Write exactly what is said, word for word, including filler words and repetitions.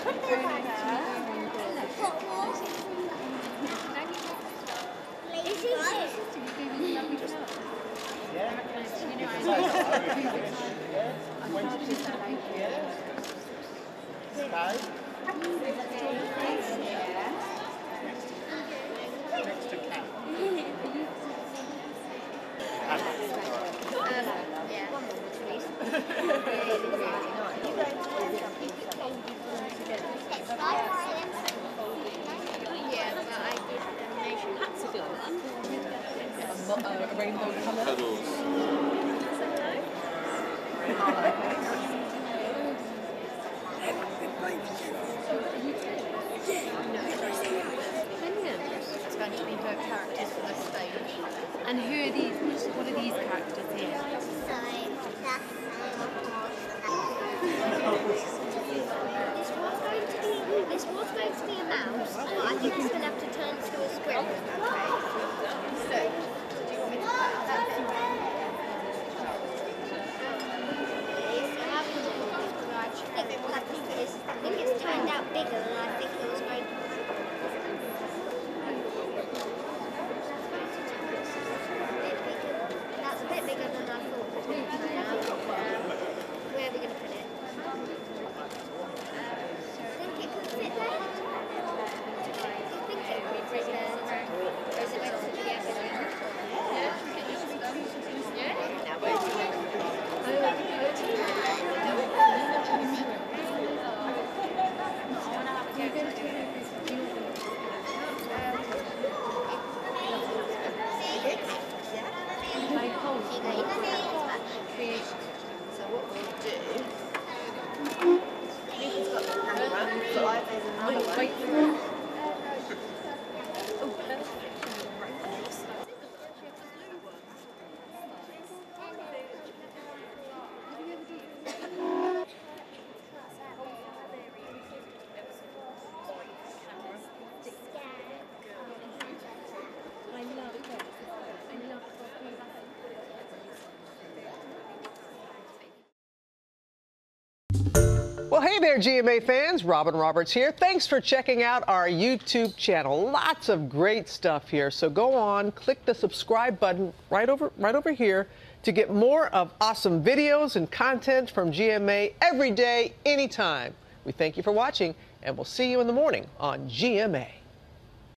A rainbow colour. Petals. It's going to be her characters for the stage. And who are these? What are these characters here? So that's this was going to be this was going to be a mouse, but I think it's going to have to turn to a script. So, do you want me to I think, I think it's I think it's turned out bigger than I think it was going to. That's a bit bigger than I thought it was going to turn out. Where are we going to put it? I think it could fit there. I think it would fit there. Or is it meant to be everything? Yeah. Now, where do you want to So what we'll do, Nathan's got the camera, so I there's another one. Wait for it. Oh, perfect. Well, hey there, G M A fans. Robin Roberts here. Thanks for checking out our YouTube channel. Lots of great stuff here. So go on, click the subscribe button right over, right over here to get more of awesome videos and content from G M A every day, anytime. We thank you for watching, and we'll see you in the morning on G M A.